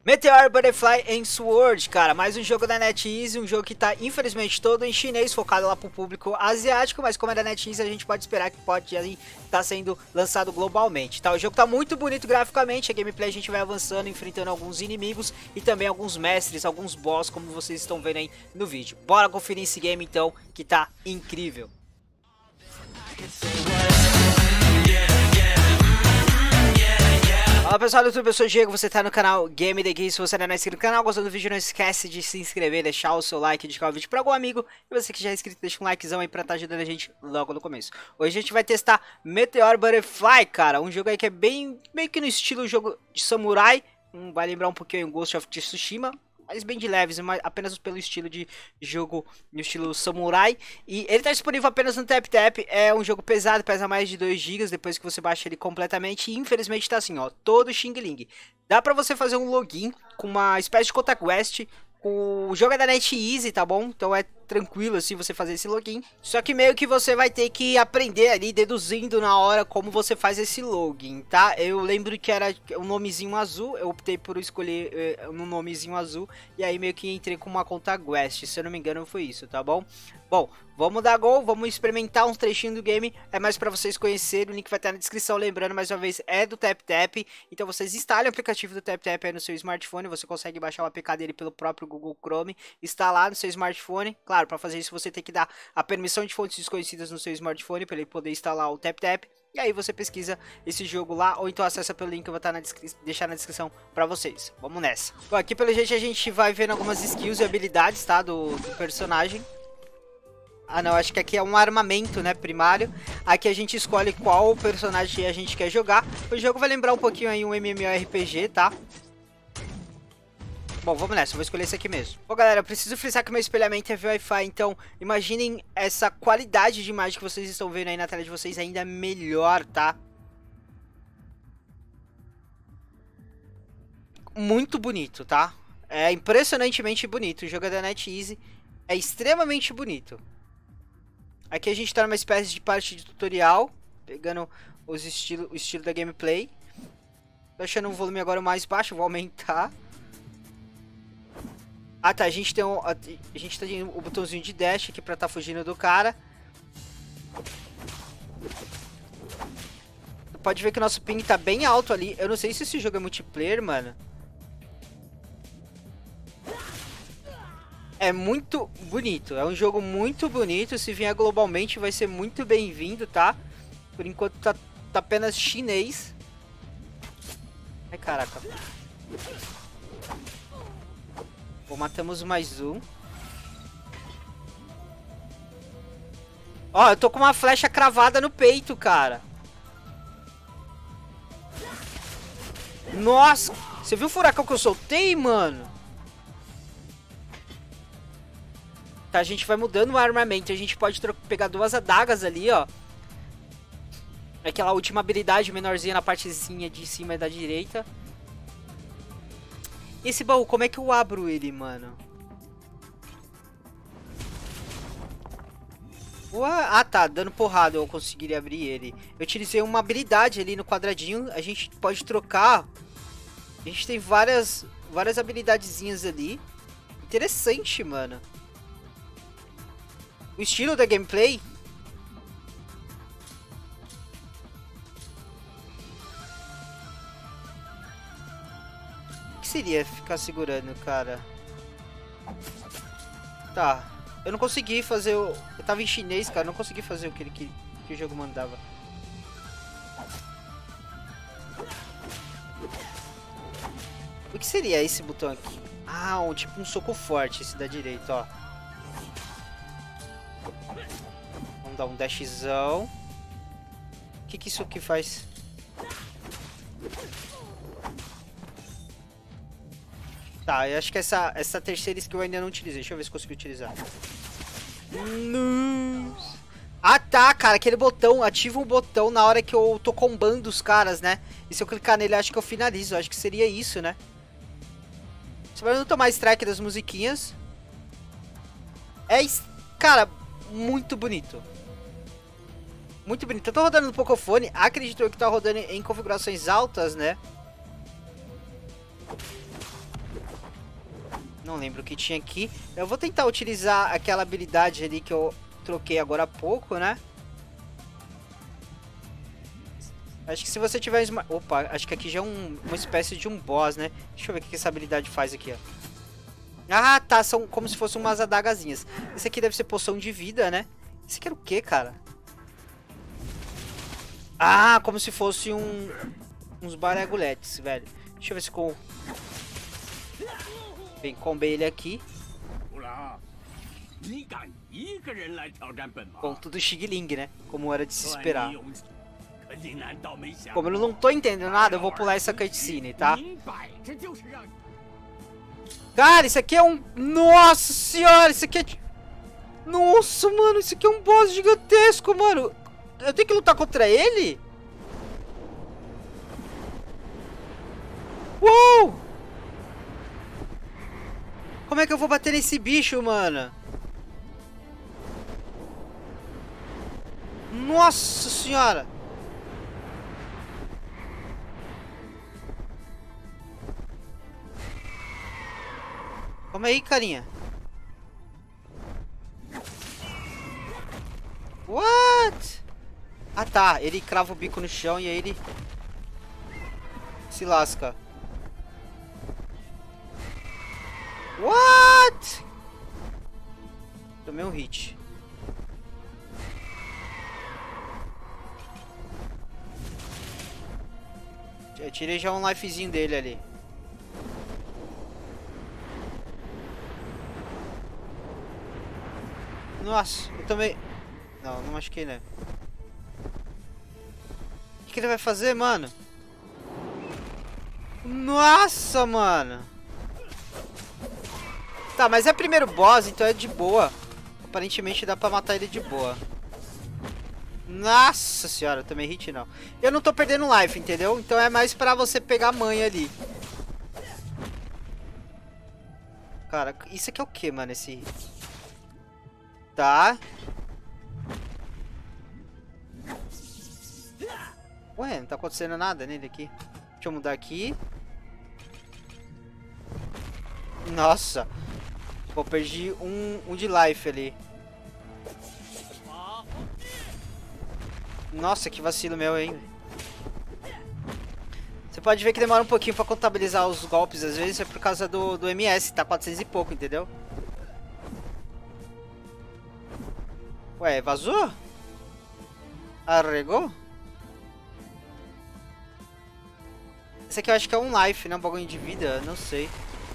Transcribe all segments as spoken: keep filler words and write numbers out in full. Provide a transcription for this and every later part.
Meteor Butterfly and Sword, cara, mais um jogo da NetEase, um jogo que tá infelizmente todo em chinês, focado lá pro público asiático, mas como é da NetEase a gente pode esperar que pode estar tá sendo lançado globalmente, tá? O jogo tá muito bonito graficamente, a gameplay a gente vai avançando, enfrentando alguns inimigos e também alguns mestres, alguns boss, como vocês estão vendo aí no vídeo. Bora conferir esse game então, que tá incrível. Fala pessoal do YouTube, eu sou o Diego, você tá no canal Game The Geek. Se você ainda não é inscrito no canal, gostou do vídeo, não esquece de se inscrever, deixar o seu like, indicar o vídeo pra algum amigo. E você que já é inscrito, deixa um likezão aí pra estar ajudando a gente logo no começo. Hoje a gente vai testar Meteor Butterfly, cara, um jogo aí que é bem, meio que no estilo jogo de samurai. um, Vai lembrar um pouquinho o Ghost of Tsushima, mas bem de leves, mas apenas pelo estilo de jogo, no estilo samurai. E ele está disponível apenas no TapTap. É um jogo pesado, pesa mais de dois gigas depois que você baixa ele completamente. E infelizmente está assim, ó, todo Xing Ling. Dá pra você fazer um login com uma espécie de conta quest. O jogo é da NetEase, tá bom? Então é tranquilo assim você fazer esse login. Só que meio que você vai ter que aprender ali, deduzindo na hora como você faz esse login, tá? Eu lembro que era um nomezinho azul, eu optei por escolher eh, um nomezinho azul. E aí meio que entrei com uma conta Quest, se eu não me engano foi isso, tá bom? Bom, vamos dar gol, vamos experimentar uns trechinhos do game. É mais pra vocês conhecerem, o link vai estar na descrição. Lembrando, mais uma vez, é do TapTap. Então vocês instalem o aplicativo do TapTap aí no seu smartphone. Você consegue baixar o A P K dele pelo próprio Google Chrome, instalar no seu smartphone. Claro, para fazer isso você tem que dar a permissão de fontes desconhecidas no seu smartphone para ele poder instalar o TapTap. E aí você pesquisa esse jogo lá, ou então acessa pelo link que eu vou estar na deixar na descrição pra vocês. Vamos nessa. Bom, aqui pelo jeito a gente vai vendo algumas skills e habilidades, tá, do, do personagem. Ah não, acho que aqui é um armamento, né, primário. Aqui a gente escolhe qual personagem a gente quer jogar. O jogo vai lembrar um pouquinho aí um MMORPG, tá? Bom, vamos nessa, eu vou escolher esse aqui mesmo. Bom galera, eu preciso frisar que meu espelhamento é via Wi-Fi, então imaginem essa qualidade de imagem que vocês estão vendo aí na tela de vocês ainda melhor, tá? Muito bonito, tá? É impressionantemente bonito, o jogo é da NetEase, é extremamente bonito. Aqui a gente tá numa espécie de parte de tutorial, pegando os estilo, o estilo da gameplay. Tô achando o volume agora mais baixo, vou aumentar. Ah tá, a gente tem um, a, a gente tem o botãozinho de dash aqui pra tá fugindo do cara. Pode ver que o nosso ping tá bem alto ali. Eu não sei se esse jogo é multiplayer, mano. É muito bonito, é um jogo muito bonito. Se vier globalmente vai ser muito bem-vindo, tá? Por enquanto tá, tá apenas chinês. Ai caraca. Bom, matamos mais um. Ó, eu tô com uma flecha cravada no peito, cara. Nossa, você viu o furacão que eu soltei, mano? Tá, a gente vai mudando o armamento. A gente pode pegar duas adagas ali, ó. Aquela última habilidade menorzinha na partezinha de cima da direita. E esse baú, como é que eu abro ele, mano? Ué? Ah, tá, dando porrada eu conseguiria abrir ele. Eu utilizei uma habilidade ali no quadradinho. A gente pode trocar. A gente tem várias, várias habilidadezinhas ali. Interessante, mano. O estilo da gameplay. O que seria ficar segurando, cara? Tá. Eu não consegui fazer o... Eu tava em chinês, cara. Eu não consegui fazer o que, ele, que, que o jogo mandava. O que seria esse botão aqui? Ah, um, tipo um soco forte, esse da direita, ó. Vamos dar um dashzão. O que que isso aqui faz? Tá, eu acho que essa, essa terceira skill eu ainda não utilizei. Deixa eu ver se consigo utilizar. Nossa. Ah tá, cara, aquele botão, ativa um botão na hora que eu tô combando os caras, né? E se eu clicar nele, acho que eu finalizo. Acho que seria isso, né? Você vai não tomar strike das musiquinhas. É, cara, muito bonito. Muito bonito. Eu tô rodando no Pocophone. Acredito eu que tá rodando em configurações altas, né? Não lembro o que tinha aqui. Eu vou tentar utilizar aquela habilidade ali que eu troquei agora há pouco, né? Acho que se você tiver... Uma... Opa, acho que aqui já é um, uma espécie de um boss, né? Deixa eu ver o que essa habilidade faz aqui, ó. Ah, tá. São como se fossem umas adagazinhas. Esse aqui deve ser poção de vida, né? Esse aqui era o quê, cara? Ah, como se fosse um... uns baraguletes, velho. Deixa eu ver se com... Bem, combei ele aqui. Bom, tudo Xigling, né? Como era de se esperar. Como eu não tô entendendo nada, eu vou pular essa cutscene, tá? Cara, isso aqui é um... Nossa senhora, isso aqui é... Nossa, mano, isso aqui é um boss gigantesco, mano. Eu tenho que lutar contra ele? Uou! Como é que eu vou bater nesse bicho, mano? Nossa senhora! Calma aí, carinha. What? Ah, tá. Ele crava o bico no chão e aí ele se lasca. What? Tomei um hit. Eu tirei já um lifezinho dele ali. Nossa, eu também... Não, não machuquei, né? O que, que ele vai fazer, mano? Nossa, mano! Tá, mas é primeiro boss, então é de boa. Aparentemente dá pra matar ele de boa. Nossa senhora, eu também hit não. Eu não tô perdendo life, entendeu? Então é mais pra você pegar a manha ali. Cara, isso aqui é o que, mano? Esse... Tá. Ué, não tá acontecendo nada nele aqui. Deixa eu mudar aqui. Nossa. Pô, perdi um, um de life ali. Nossa, que vacilo meu, hein. Você pode ver que demora um pouquinho pra contabilizar os golpes. Às vezes é por causa do, do M S. Tá quatrocentos e pouco, entendeu? Ué, vazou? Arregou? Esse aqui eu acho que é um life, né? Um bagulho de vida, não sei.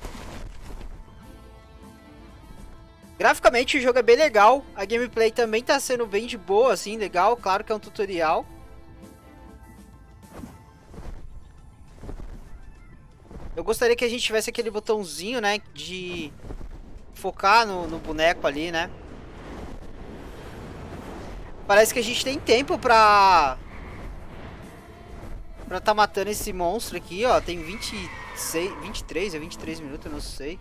Graficamente o jogo é bem legal. A gameplay também tá sendo bem de boa, assim, legal. Claro que é um tutorial. Eu gostaria que a gente tivesse aquele botãozinho, né? De focar no, no boneco ali, né? Parece que a gente tem tempo pra... Pra tá matando esse monstro aqui, ó. Tem vinte e seis, vinte e três ou vinte e três minutos, eu não sei.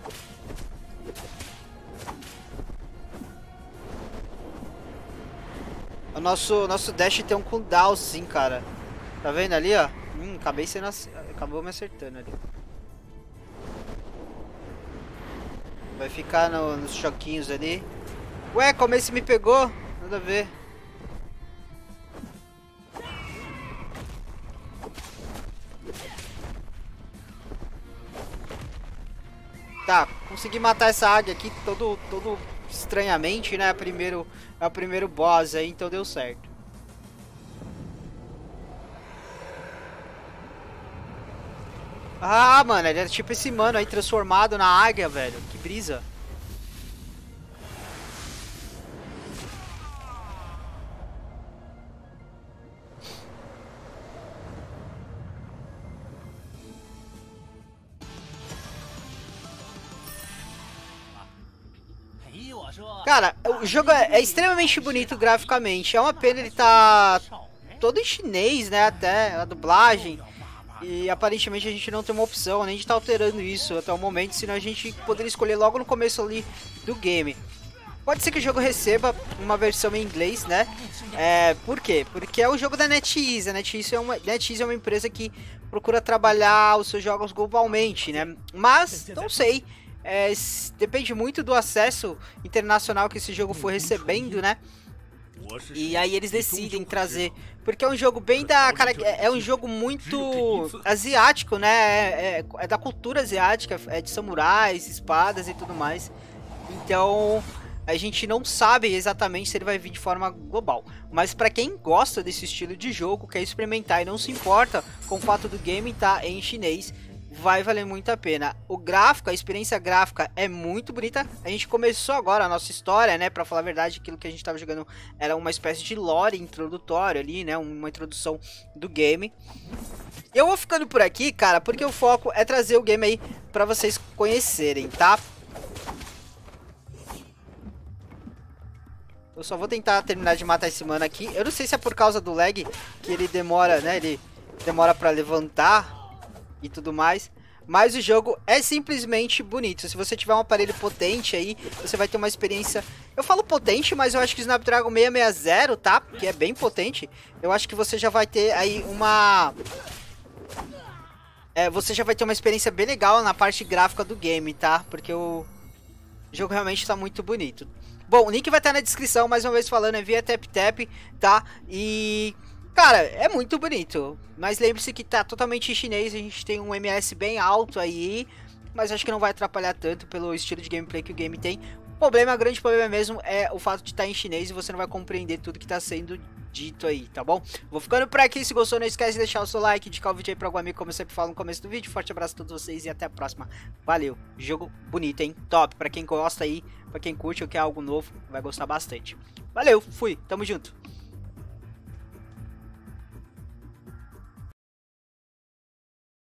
O nosso, nosso dash tem um cooldown, sim, cara. Tá vendo ali, ó? Hum, acabei sendo... Acabou me acertando ali. Vai ficar no, nos choquinhos ali. Ué, como esse me pegou? Nada a ver. Tá, consegui matar essa águia aqui todo, todo estranhamente, né? Primeiro, é o primeiro boss aí, então deu certo. Ah, mano, ele era tipo esse mano aí transformado na águia, velho. Que brisa. Cara, o jogo é, é extremamente bonito graficamente. É uma pena ele tá todo em chinês, né? Até a dublagem. E aparentemente a gente não tem uma opção nem de estar alterando isso até o momento, senão a gente poderia escolher logo no começo ali do game. Pode ser que o jogo receba uma versão em inglês, né? É, por quê? Porque é o jogo da NetEase. A NetEase é uma, NetEase é uma empresa que procura trabalhar os seus jogos globalmente, né? Mas, não sei. é, depende muito do acesso internacional que esse jogo for recebendo, né? E aí eles decidem trazer, porque é um jogo bem da cara, é um jogo muito asiático, né? É, é, é da cultura asiática, é de samurais, espadas e tudo mais. Então a gente não sabe exatamente se ele vai vir de forma global. Mas para quem gosta desse estilo de jogo, quer experimentar e não se importa com o fato do game estar em chinês, vai valer muito a pena. O gráfico, a experiência gráfica é muito bonita. A gente começou agora a nossa história, né? Pra falar a verdade, aquilo que a gente tava jogando era uma espécie de lore introdutório ali, né? Uma introdução do game. Eu vou ficando por aqui, cara, porque o foco é trazer o game aí pra vocês conhecerem, tá? Eu só vou tentar terminar de matar esse mano aqui. Eu não sei se é por causa do lag que ele demora, né? Ele demora pra levantar e tudo mais, mas o jogo é simplesmente bonito. Se você tiver um aparelho potente aí, você vai ter uma experiência, eu falo potente, mas eu acho que o Snapdragon seiscentos e sessenta, tá? Que é bem potente. Eu acho que você já vai ter aí uma é, você já vai ter uma experiência bem legal na parte gráfica do game, tá? Porque o jogo realmente tá muito bonito. Bom, o link vai estar na descrição, mais uma vez falando, é via TapTap, tá? E cara, é muito bonito, mas lembre-se que tá totalmente em chinês, a gente tem um M S bem alto aí, mas acho que não vai atrapalhar tanto pelo estilo de gameplay que o game tem. O problema, o grande problema mesmo é o fato de estar em chinês e você não vai compreender tudo que tá sendo dito aí, tá bom? Vou ficando por aqui, se gostou não esquece de deixar o seu like, indicar o vídeo aí pra algum amigo, como eu sempre falo no começo do vídeo. Forte abraço a todos vocês e até a próxima. Valeu, jogo bonito, hein? Top, pra quem gosta aí, pra quem curte ou quer algo novo, vai gostar bastante. Valeu, fui, tamo junto.